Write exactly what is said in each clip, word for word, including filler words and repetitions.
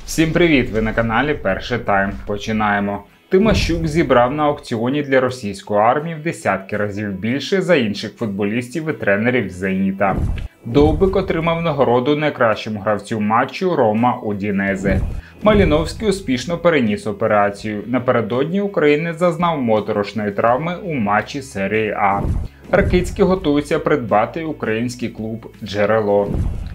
Всім привіт! Ви на каналі Перший Тайм. Починаємо. Тимощук зібрав на аукціоні для російської армії в десятки разів більше за інших футболістів і тренерів «Зеніта». Довбик отримав нагороду найкращому гравцю матчу Рома Удінезе. Маліновський успішно переніс операцію. Напередодні українець зазнав моторошної травми у матчі серії А. Ракицький готується придбати український клуб «Джерело».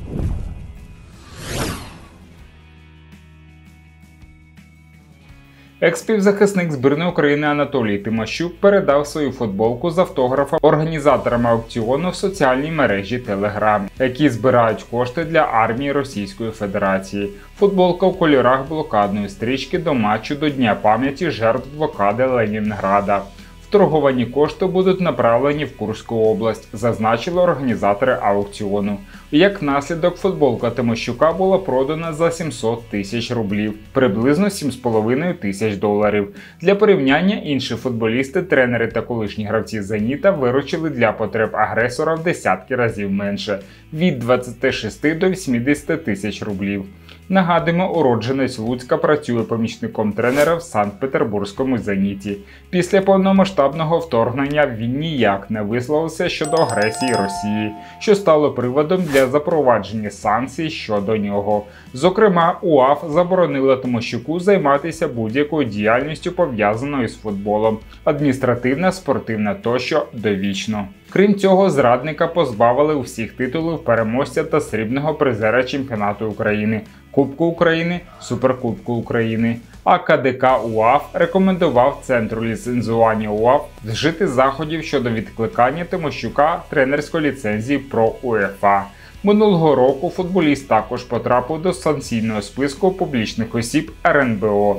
Екс-півзахисник збірної України Анатолій Тимощук передав свою футболку з автографом організаторам аукціону в соціальній мережі Telegram, які збирають кошти для армії Російської Федерації. Футболка у кольорах блокадної стрічки до матчу до Дня пам'яті жертв блокади Ленінграда. Торговані кошти будуть направлені в Курську область, зазначили організатори аукціону. Як наслідок, футболка Тимощука була продана за сімсот тисяч рублів, приблизно сім з половиною тисяч доларів. Для порівняння, інші футболісти, тренери та колишні гравці «Зеніта» виручили для потреб агресора в десятки разів менше – від двадцяти шести до вісімдесяти тисяч рублів. Нагадуємо, уродженець Луцька працює помічником тренера в Санкт-Петербурзькому «Зеніті». Після повномасштабного вторгнення він ніяк не висловився щодо агресії Росії, що стало приводом для запровадження санкцій щодо нього. Зокрема, УАФ заборонила Тимощуку займатися будь-якою діяльністю, пов'язаною з футболом – адміністративна, спортивна тощо – довічно. Крім цього, зрадника позбавили усіх титулів переможця та срібного призера чемпіонату України, Кубку України, Суперкубку України. А КДК УАФ рекомендував Центру ліцензування УАФ вжити заходів щодо відкликання Тимощука тренерської ліцензії про УЄФА. Минулого року футболіст також потрапив до санкційного списку публічних осіб ер ен бе о.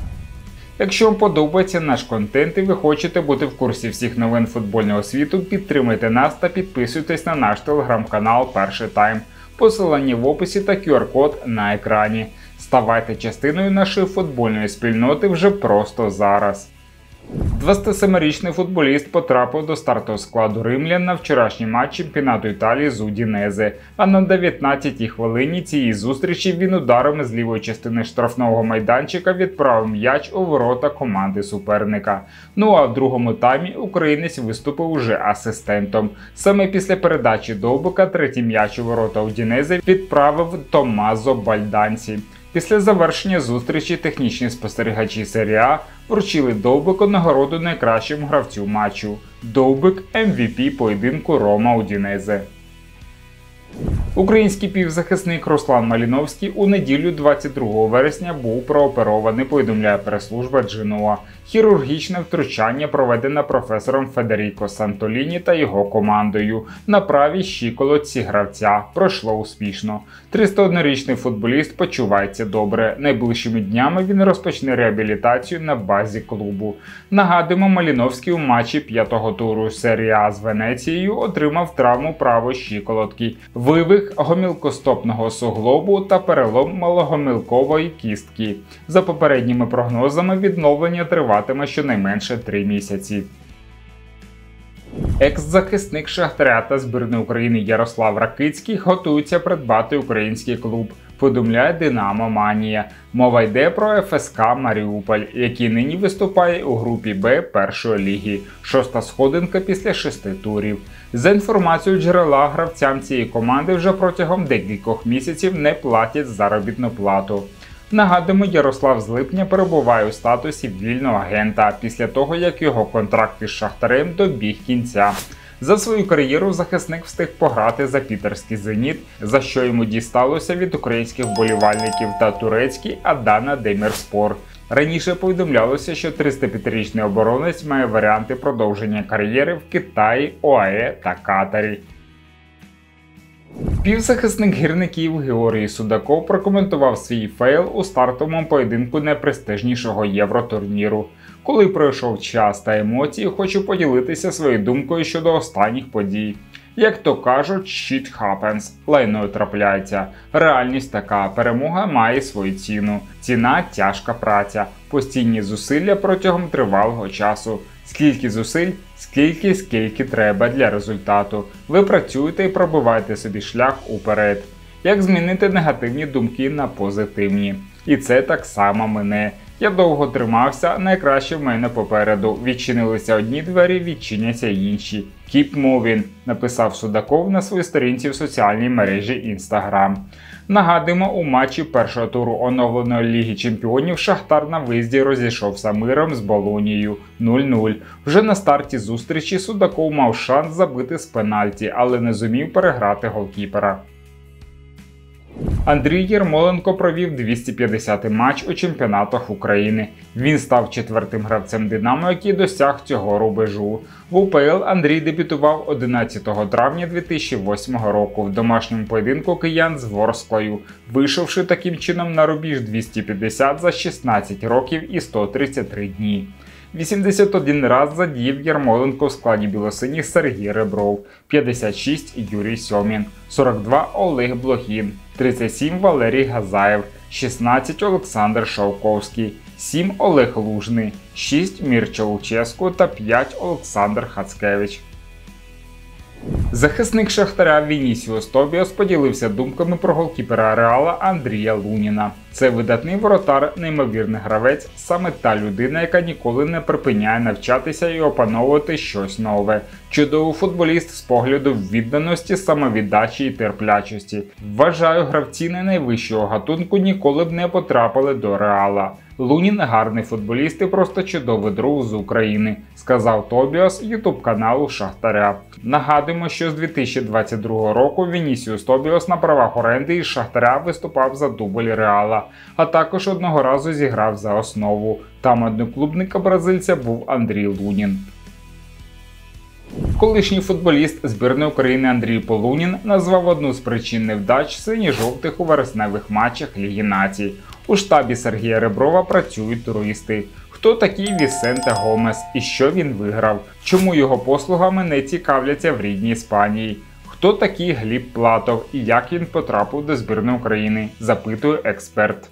Якщо вам подобається наш контент і ви хочете бути в курсі всіх новин футбольного світу, підтримайте нас та підписуйтесь на наш телеграм-канал Перший Тайм. Посилання в описі та ку ар код на екрані. Ставайте частиною нашої футбольної спільноти вже просто зараз. двадцятисемирічний футболіст потрапив до стартового складу римлян на вчорашній матч чемпіонату Італії з Удінезе, а на дев'ятнадцятій хвилині цієї зустрічі він ударом з лівої частини штрафного майданчика відправив м'яч у ворота команди суперника. Ну а в другому таймі українець виступив уже асистентом. Саме після передачі Довбика третій м'яч у ворота Удінезе відправив Томмазо Бальданці. Після завершення зустрічі технічні спостерігачі серії А вручили Довбику нагороду найкращому гравцю матчу. Довбик – ем ві пі поєдинку Рома Удінезе. Український півзахисник Руслан Маліновський у неділю двадцять другого вересня був прооперований, повідомляє прес-служба Дженуа. Хірургічне втручання проведено професором Федеріко Сантоліні та його командою на правій щиколотці гравця. Пройшло успішно. триста однорічний футболіст почувається добре. Найближчими днями він розпочне реабілітацію на базі клубу. Нагадуємо, Маліновський у матчі п'ятого туру серії А з Венецією отримав травму правої щиколотки, вивих гомілкостопного суглобу та перелом малогомілкової кістки. За попередніми прогнозами, відновлення триватиме щонайменше три місяці. Екс-захисник Шахтаря та збірної України Ярослав Ракицький готується придбати український клуб, повідомляє Динамо Манія. Мова йде про еф ес ка Маріуполь, який нині виступає у групі Б першої ліги, шоста сходинка після шести турів. За інформацією джерела, гравцям цієї команди вже протягом декількох місяців не платять заробітну плату. Нагадуємо, Ярослав з липня перебуває у статусі вільного агента після того, як його контракт із Шахтарем добіг кінця. За свою кар'єру захисник встиг пограти за питерський «Зеніт», за що йому дісталося від українських вболівальників, та турецький Адана Демірспор. Раніше повідомлялося, що тридцять п'ятирічний оборонець має варіанти продовження кар'єри в Китаї, ОАЕ та Катарі. Півзахисник гірників Георгій Судаков прокоментував свій фейл у стартовому поєдинку найпрестижнішого євротурніру. Коли пройшов час та емоції, хочу поділитися своєю думкою щодо останніх подій. Як то кажуть, shit happens, лайною трапляється. Реальність така, перемога має свою ціну. Ціна – тяжка праця, постійні зусилля протягом тривалого часу. Скільки зусиль, скільки, скільки треба для результату. Ви працюєте і пробиваєте собі шлях уперед. Як змінити негативні думки на позитивні? І це так само мене. Я довго тримався, найкраще в мене попереду. Відчинилися одні двері, відчиняться інші. Keep moving, написав Судаков на своїй сторінці в соціальній мережі Instagram. Нагадуємо, у матчі першого туру оновленої Ліги Чемпіонів Шахтар на виїзді розійшовся миром з Болонією нуль-нуль. Вже на старті зустрічі Судаков мав шанс забити з пенальті, але не зумів переграти голкіпера. Андрій Єрмоленко провів двісті п'ятдесятий матч у чемпіонатах України. Він став четвертим гравцем «Динамо», який досяг цього рубежу. В УПЛ Андрій дебютував одинадцятого травня дві тисячі восьмого року в домашньому поєдинку киян з Ворсклою, вийшовши таким чином на рубіж двісті п'ятдесят за шістнадцять років і сто тридцять три дні. вісімдесят один раз задіяв Єрмоленко в складі білосиніх Сергій Ребров, п'ятдесят шість Юрій Сьомін, сорок два Олег Блохін, тридцять сім Валерій Газаєв, шістнадцять Олександр Шовковський, сім Олег Лужний, шість Мірча Луческу та п'ять Олександр Хацкевич. Захисник Шахтаря Вінісіус Тобіас поділився думками про голкіпера Реала Андрія Луніна. Це видатний воротар, неймовірний гравець, саме та людина, яка ніколи не припиняє навчатися і опановувати щось нове. Чудовий футболіст з погляду відданості, самовіддачі і терплячості. Вважаю, гравці не найвищого гатунку ніколи б не потрапили до Реала. Лунін гарний футболіст і просто чудовий друг з України, сказав Тобіас ютуб-каналу Шахтаря. Нагадуємо, що з дві тисячі двадцять другого року Вінісіус Тобіас на правах оренди із Шахтаря виступав за дубль Реала, а також одного разу зіграв за основу. Там одноклубника бразильця був Андрій Лунін. Колишній футболіст збірної України Андрій Полунін назвав одну з причин невдач синьо-жовтих у вересневих матчах Ліги Націй. У штабі Сергія Реброва працюють туристи. Хто такий Вісенте Гомес і що він виграв? Чому його послугами не цікавляться в рідній Іспанії? Хто такий Гліб Платов і як він потрапив до збірної України? Запитує експерт.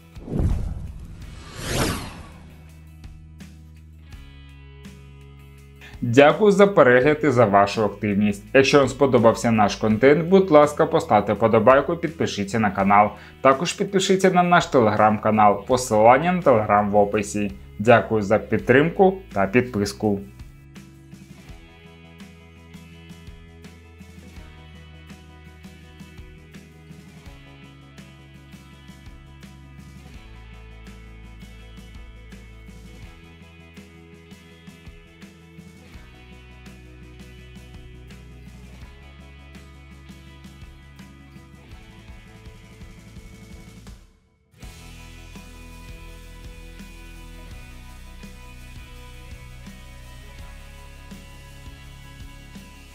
Дякую за перегляд і за вашу активність. Якщо вам сподобався наш контент, будь ласка, поставте подобайку і підпишіться на канал. Також підпишіться на наш телеграм-канал, посилання на телеграм в описі. Дякую за підтримку та підписку.